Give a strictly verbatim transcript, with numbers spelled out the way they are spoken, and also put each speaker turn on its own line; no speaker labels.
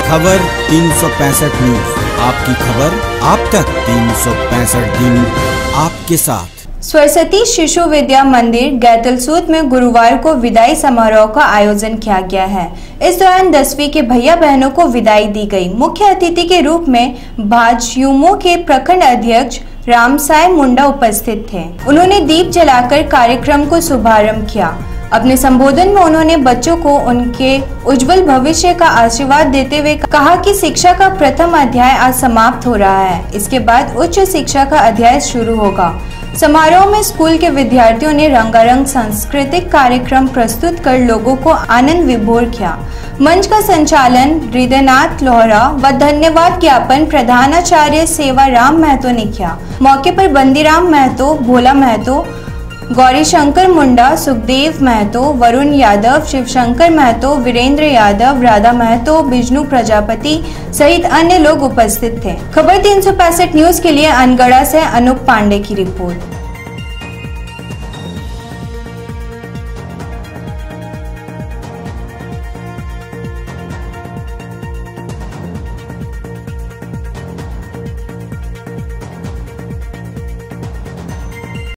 खबर तीन सौ पैंसठ न्यूज, आपकी खबर आप तक तीन सौ पैंसठ दिन आपके साथ।
सरस्वती शिशु विद्या मंदिर गैतलसूद में गुरुवार को विदाई समारोह का आयोजन किया गया है। इस दौरान दसवीं के भैया बहनों को विदाई दी गई। मुख्य अतिथि के रूप में भाजयुमो के प्रखंड अध्यक्ष रामसाय मुंडा उपस्थित थे। उन्होंने दीप जलाकर कार्यक्रम को शुभारंभ किया। अपने संबोधन में उन्होंने बच्चों को उनके उज्जवल भविष्य का आशीर्वाद देते हुए कहा कि शिक्षा का प्रथम अध्याय आज समाप्त हो रहा है। इसके बाद उच्च शिक्षा का अध्याय शुरू होगा। समारोह में स्कूल के विद्यार्थियों ने रंगारंग सांस्कृतिक कार्यक्रम प्रस्तुत कर लोगों को आनंद विभोर किया। मंच का संचालन हृदयनाथ लोहरा व धन्यवाद ज्ञापन प्रधानाचार्य सेवा राम महतो ने किया। मौके पर बंदीराम महतो, भोला महतो, गौरी शंकर मुंडा, सुखदेव महतो, वरुण यादव, शिवशंकर महतो, वीरेंद्र यादव, राधा महतो, बिजनू प्रजापति सहित अन्य लोग उपस्थित थे। खबर तीन सौ पैंसठ न्यूज के लिए अनगढ़ा से अनूप पांडे की रिपोर्ट।